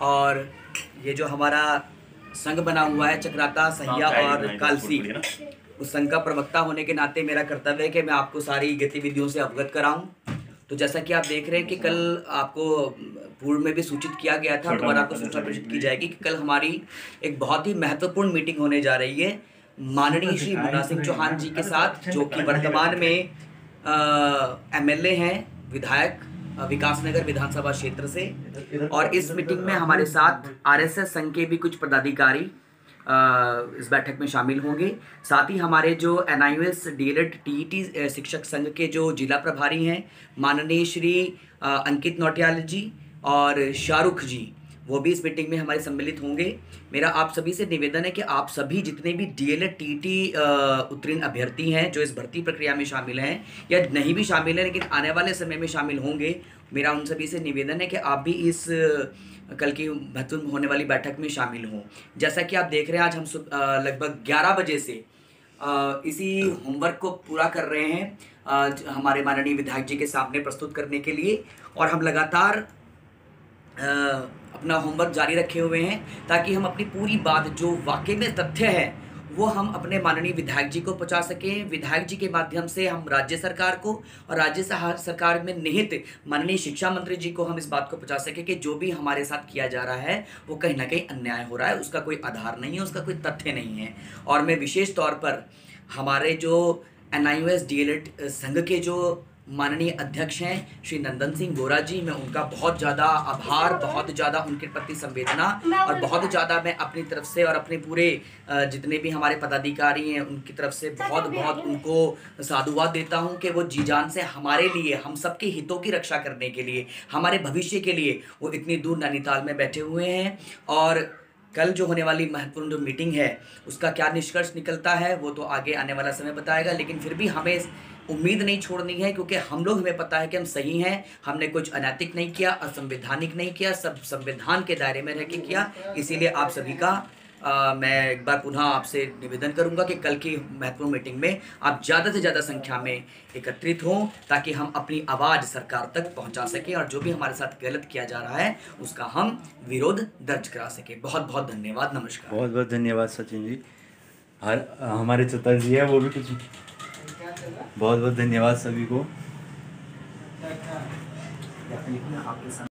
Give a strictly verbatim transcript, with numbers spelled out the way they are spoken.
और ये जो हमारा संघ बना हुआ है चक्राता सहिया और कालसी, उस संघ का प्रवक्ता होने के नाते मेरा कर्तव्य है कि मैं आपको सारी गतिविधियों से अवगत कराऊं। तो जैसा कि आप देख रहे हैं कि कल आपको पूर्व में भी सूचित किया गया था, दोबारा आपको सूचना प्रेषित की जाएगी कि कल हमारी एक बहुत ही महत्वपूर्ण मीटिंग होने जा रही है माननीय श्री मुन्ना सिंह चौहान जी के साथ, जो कि वर्तमान में एमएलए हैं, विधायक विकासनगर विधानसभा क्षेत्र से। और इस मीटिंग में हमारे साथ आरएसएस संघ के भी कुछ पदाधिकारी इस बैठक में शामिल होंगे। साथ ही हमारे जो एनआईओएस डीएलएड टीईटी शिक्षक संघ के जो जिला प्रभारी हैं माननीय श्री अंकित नौटियाल जी और शाहरुख जी, वो भी इस मीटिंग में हमारे सम्मिलित होंगे। मेरा आप सभी से निवेदन है कि आप सभी जितने भी डीएलएड टीईटी उत्तीर्ण अभ्यर्थी हैं जो इस भर्ती प्रक्रिया में शामिल हैं या नहीं भी शामिल हैं लेकिन आने वाले समय में शामिल होंगे, मेरा उन सभी से निवेदन है कि आप भी इस कल की महत्वपूर्ण होने वाली बैठक में शामिल हों। जैसा कि आप देख रहे हैं आज हम लगभग ग्यारह बजे से इसी होमवर्क को पूरा कर रहे हैं हमारे माननीय विधायक जी के सामने प्रस्तुत करने के लिए, और हम लगातार अपना होमवर्क जारी रखे हुए हैं ताकि हम अपनी पूरी बात जो वाकई में तथ्य है वो हम अपने माननीय विधायक जी को पहुंचा सकें। विधायक जी के माध्यम से हम राज्य सरकार को और राज्य सरकार में निहित माननीय शिक्षा मंत्री जी को हम इस बात को पहुंचा सकें कि जो भी हमारे साथ किया जा रहा है वो कहीं ना कहीं अन्याय हो रहा है, उसका कोई आधार नहीं है, उसका कोई तथ्य नहीं है। और मैं विशेष तौर पर हमारे जो एनआईओएस डीएलएड संघ के जो माननीय अध्यक्ष हैं श्री नंदन सिंह गोरा जी, मैं उनका बहुत ज़्यादा आभार, बहुत ज़्यादा उनके प्रति संवेदना और बहुत ज़्यादा मैं अपनी तरफ से और अपने पूरे जितने भी हमारे पदाधिकारी हैं उनकी तरफ से बहुत बहुत उनको साधुवाद देता हूं कि वो जी जान से हमारे लिए, हम सबके हितों की रक्षा करने के लिए, हमारे भविष्य के लिए वो इतनी दूर नैनीताल में बैठे हुए हैं। और कल जो होने वाली महत्वपूर्ण जो मीटिंग है उसका क्या निष्कर्ष निकलता है वो तो आगे आने वाला समय बताएगा, लेकिन फिर भी हमें उम्मीद नहीं छोड़नी है क्योंकि हम लोग, हमें पता है कि हम सही हैं, हमने कुछ अनैतिक नहीं किया, असंवैधानिक नहीं किया, सब संविधान के दायरे में रह के किया। इसीलिए आप सभी का आ, मैं एक बार पुनः आपसे निवेदन करूंगा कि कल की महत्वपूर्ण मीटिंग में आप ज़्यादा से ज़्यादा संख्या में एकत्रित हों ताकि हम अपनी आवाज़ सरकार तक पहुंचा सकें और जो भी हमारे साथ गलत किया जा रहा है उसका हम विरोध दर्ज करा सकें। बहुत बहुत धन्यवाद, नमस्कार। बहुत बहुत धन्यवाद सचिन जी। हर हमारे चतर जी है वो भी कुछ बहुत बहुत धन्यवाद सभी को।